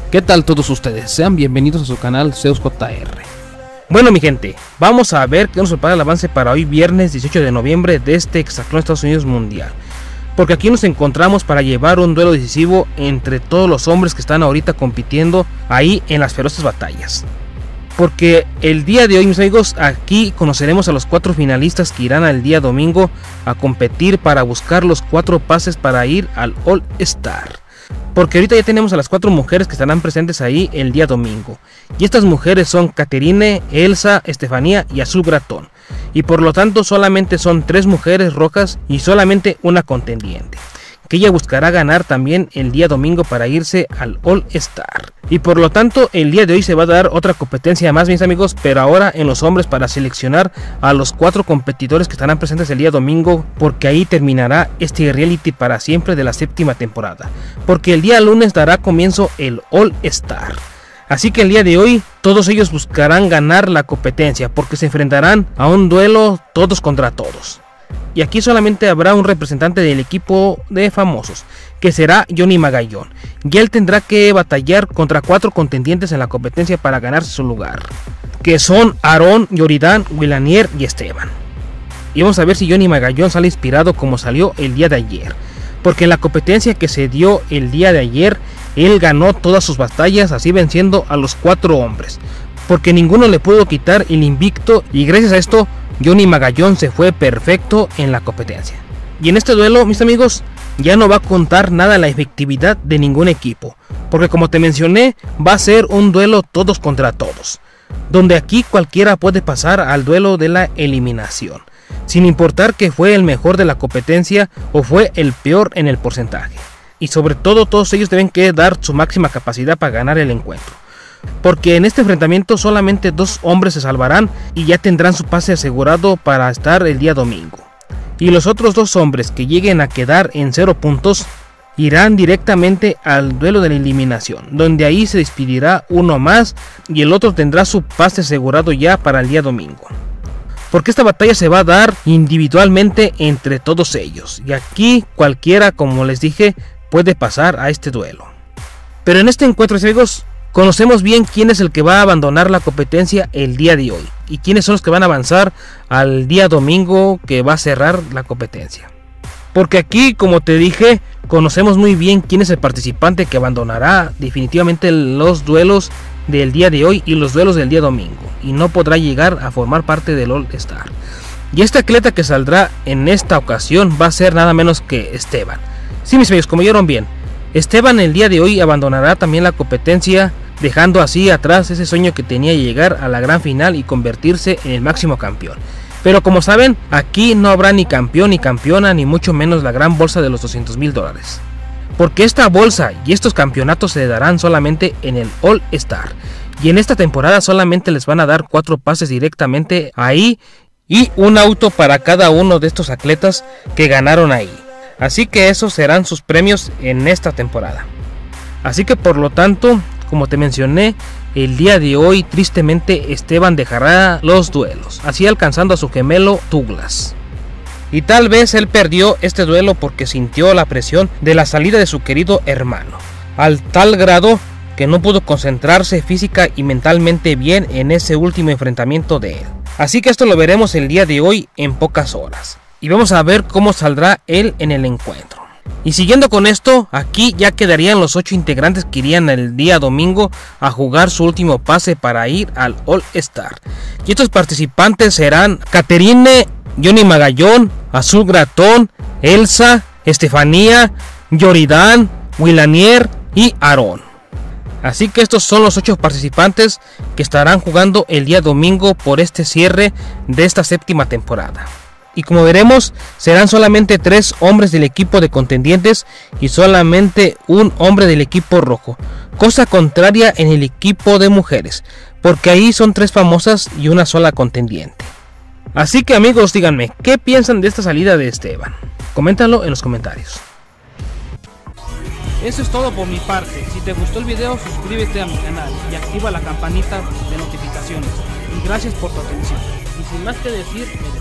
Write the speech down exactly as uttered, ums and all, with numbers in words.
¿Qué tal todos ustedes? Sean bienvenidos a su canal Zeus J R. Bueno mi gente, vamos a ver qué nos prepara el avance para hoy viernes dieciocho de noviembre de este Hexatlón Estados Unidos Mundial. Porque aquí nos encontramos para llevar un duelo decisivo entre todos los hombres que están ahorita compitiendo ahí en las feroces batallas. Porque el día de hoy, mis amigos, aquí conoceremos a los cuatro finalistas que irán al día domingo a competir para buscar los cuatro pases para ir al All Star. Porque ahorita ya tenemos a las cuatro mujeres que estarán presentes ahí el día domingo. Y estas mujeres son Caterine, Elsa, Estefanía y Azul Gratón. Y por lo tanto solamente son tres mujeres rojas y solamente una contendiente, que ella buscará ganar también el día domingo para irse al All Star. Y por lo tanto el día de hoy se va a dar otra competencia más, mis amigos, pero ahora en los hombres, para seleccionar a los cuatro competidores que estarán presentes el día domingo, porque ahí terminará este reality para siempre de la séptima temporada, porque el día lunes dará comienzo el All Star. Así que el día de hoy todos ellos buscarán ganar la competencia, porque se enfrentarán a un duelo todos contra todos. Y aquí solamente habrá un representante del equipo de famosos, que será Johnny Magallón, y él tendrá que batallar contra cuatro contendientes en la competencia para ganarse su lugar, que son Aarón, Yoridán, Willanier y Esteban. Y vamos a ver si Johnny Magallón sale inspirado como salió el día de ayer, porque en la competencia que se dio el día de ayer, él ganó todas sus batallas, así venciendo a los cuatro hombres, porque ninguno le pudo quitar el invicto, y gracias a esto Johnny Magallón se fue perfecto en la competencia. Y en este duelo, mis amigos, ya no va a contar nada la efectividad de ningún equipo, porque como te mencioné, va a ser un duelo todos contra todos, donde aquí cualquiera puede pasar al duelo de la eliminación, sin importar que fue el mejor de la competencia o fue el peor en el porcentaje. Y sobre todo todos ellos deben que dar su máxima capacidad para ganar el encuentro, porque en este enfrentamiento solamente dos hombres se salvarán y ya tendrán su pase asegurado para estar el día domingo. Y los otros dos hombres que lleguen a quedar en cero puntos irán directamente al duelo de la eliminación, donde ahí se despedirá uno más y el otro tendrá su pase asegurado ya para el día domingo. Porque esta batalla se va a dar individualmente entre todos ellos, y aquí cualquiera, como les dije, puede pasar a este duelo. Pero en este encuentro, amigos, conocemos bien quién es el que va a abandonar la competencia el día de hoy y quiénes son los que van a avanzar al día domingo que va a cerrar la competencia. Porque aquí, como te dije, conocemos muy bien quién es el participante que abandonará definitivamente los duelos del día de hoy y los duelos del día domingo, y no podrá llegar a formar parte del All Star. Y este atleta que saldrá en esta ocasión va a ser nada menos que Esteban. Sí, mis amigos, como oyeron bien, Esteban el día de hoy abandonará también la competencia, dejando así atrás ese sueño que tenía de llegar a la gran final y convertirse en el máximo campeón. Pero como saben, aquí no habrá ni campeón ni campeona, ni mucho menos la gran bolsa de los doscientos mil dólares. Porque esta bolsa y estos campeonatos se darán solamente en el All Star. Y en esta temporada solamente les van a dar cuatro pases directamente ahí y un auto para cada uno de estos atletas que ganaron ahí. Así que esos serán sus premios en esta temporada. Así que por lo tanto, como te mencioné, el día de hoy tristemente Esteban dejará los duelos, así alcanzando a su gemelo Douglas. Y tal vez él perdió este duelo porque sintió la presión de la salida de su querido hermano, al tal grado que no pudo concentrarse física y mentalmente bien en ese último enfrentamiento de él. Así que esto lo veremos el día de hoy en pocas horas, y vamos a ver cómo saldrá él en el encuentro. Y siguiendo con esto, aquí ya quedarían los ocho integrantes que irían el día domingo a jugar su último pase para ir al All Star. Y estos participantes serán Caterine, Johnny Magallón, Azul Gratón, Elsa, Estefanía, Yoridán, Willanier y Aarón. Así que estos son los ocho participantes que estarán jugando el día domingo por este cierre de esta séptima temporada. Y como veremos, serán solamente tres hombres del equipo de contendientes y solamente un hombre del equipo rojo. Cosa contraria en el equipo de mujeres, porque ahí son tres famosas y una sola contendiente. Así que amigos, díganme, ¿qué piensan de esta salida de Esteban? Coméntalo en los comentarios. Eso es todo por mi parte. Si te gustó el video, suscríbete a mi canal y activa la campanita de notificaciones. Y gracias por tu atención. Y sin más que decir, me